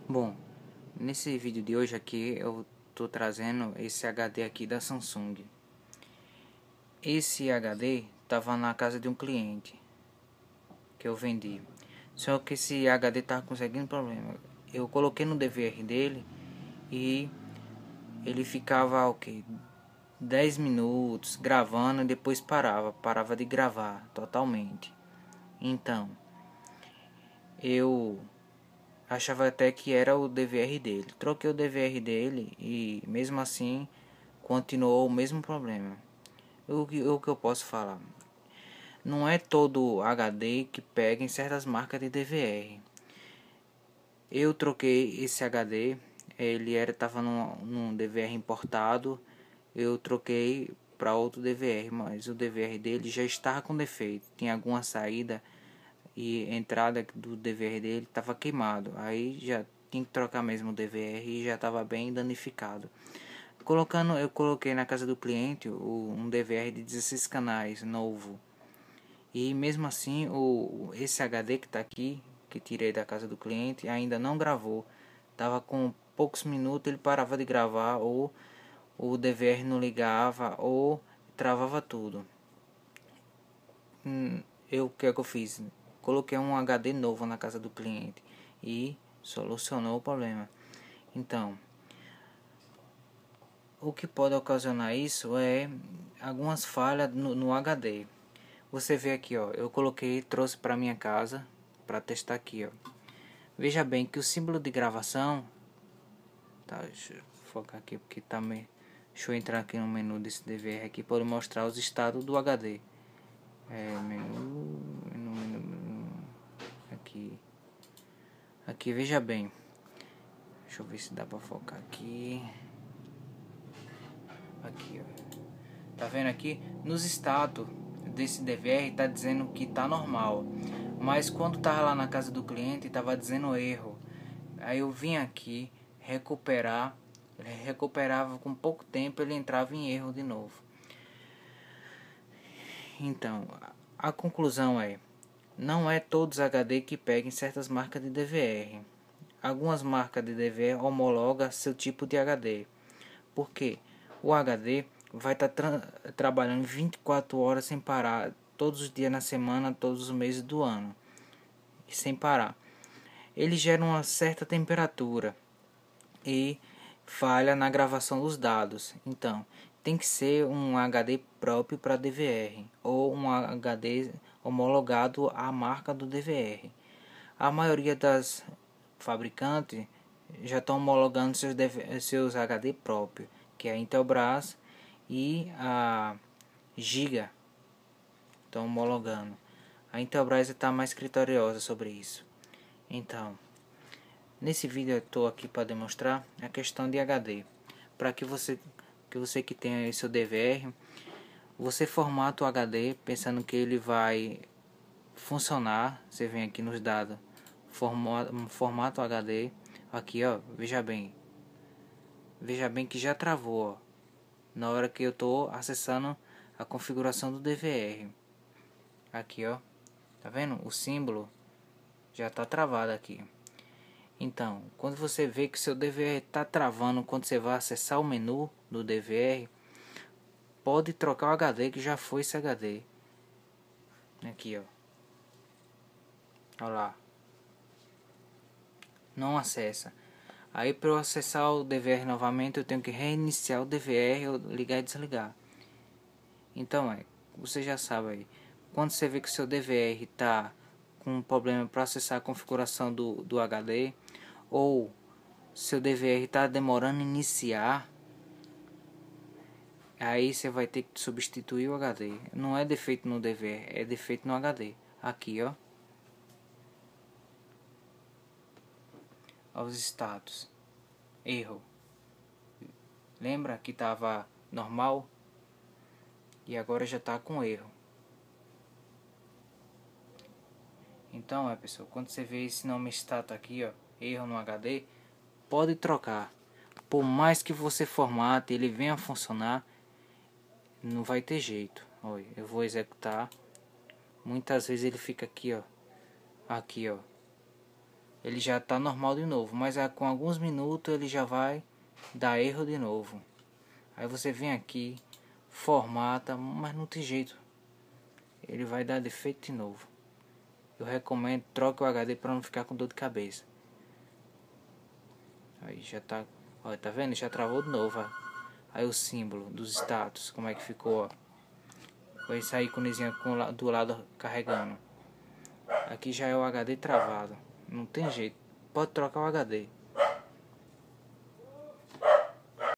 Bom, nesse vídeo de hoje aqui eu tô trazendo esse HD aqui da Samsung. Esse HD tava na casa de um cliente que eu vendi. Só que esse HD tava conseguindo problema. Eu coloquei no DVR dele e ele ficava o que 10 minutos gravando e depois parava de gravar totalmente. Então, eu achava até que era o DVR dele. Troquei o DVR dele e mesmo assim continuou o mesmo problema. O que eu posso falar? Não é todo HD que pega em certas marcas de DVR. Eu troquei esse HD, ele tava num DVR importado. Eu troquei para outro DVR, mas o DVR dele já estava com defeito. Tinha alguma saída e entrada do DVR dele estava queimado. Aí já tinha que trocar mesmo o DVR e já estava bem danificado. Eu coloquei na casa do cliente um DVR de 16 canais novo. E mesmo assim, esse HD que está aqui, que tirei da casa do cliente, ainda não gravou. Tava com poucos minutos, ele parava de gravar, ou o DVR não ligava, ou travava tudo. O que é que eu fiz? Coloquei um HD novo na casa do cliente e solucionou o problema. Então, o que pode ocasionar isso é algumas falhas no HD. Você vê aqui, ó, eu coloquei, trouxe para minha casa para testar aqui, ó. Veja bem que o símbolo de gravação, tá, deixa eu focar aqui porque tá meio, deixa eu entrar aqui no menu desse DVR aqui para mostrar os estados do HD. Menu, aqui veja bem. Deixa eu ver se dá para focar aqui. Aqui, ó. Tá vendo aqui? Nos status desse DVR tá dizendo que tá normal. Mas quando tava lá na casa do cliente tava dizendo erro. Aí eu vim aqui recuperar. Ele recuperava com pouco tempo, ele entrava em erro de novo. Então, a conclusão é: não é todos HD que peguem certas marcas de DVR. Algumas marcas de DVR homologam seu tipo de HD. Porque o HD vai estar trabalhando 24 horas sem parar, todos os dias na semana, todos os meses do ano, sem parar. Ele gera uma certa temperatura e falha na gravação dos dados. Então, tem que ser um HD próprio para DVR ou um HD homologado à marca do DVR. A maioria das fabricantes já estão homologando seus HD próprios, que é a Intelbras e a Giga estão homologando. A Intelbras está mais criteriosa sobre isso. Então, nesse vídeo eu estou aqui para demonstrar a questão de HD. Para que você que tenha seu DVR, você formata o HD pensando que ele vai funcionar. Você vem aqui nos dados, formata o HD. Aqui, ó, veja bem que já travou, ó, na hora que eu estou acessando a configuração do DVR. Aqui, ó, tá vendo? O símbolo já está travado aqui. Então, quando você vê que seu DVR está travando, quando você vai acessar o menu do DVR, pode trocar o HD que já foi esse HD. Aqui, ó. Olha lá. Não acessa. Aí para eu acessar o DVR novamente, eu tenho que reiniciar o DVR, ou ligar e desligar. Então, você já sabe aí. Quando você vê que o seu DVR está com um problema para acessar a configuração do HD, ou seu DVR está demorando a iniciar, aí você vai ter que substituir o HD. Não é defeito no DVR, é defeito no HD. Aqui, ó. Os status. Erro. Lembra que estava normal? E agora já está com erro. Então, pessoal, quando você vê esse nome status aqui, ó, erro no HD, pode trocar. Por mais que você formate, ele venha a funcionar, não vai ter jeito. Olha, eu vou executar. Muitas vezes ele fica aqui, ó. Aqui, ó. ele já está normal de novo, mas com alguns minutos ele já vai dar erro de novo. Aí você vem aqui, formata, mas não tem jeito, ele vai dar defeito de novo. Eu recomendo troque o HD para não ficar com dor de cabeça. Aí já tá, ó, tá vendo? Já travou de novo, ó. Aí o símbolo dos status, como é que ficou, ó. Vai sair com o íconezinho do lado carregando. Aqui já é o HD travado, não tem jeito, pode trocar o HD.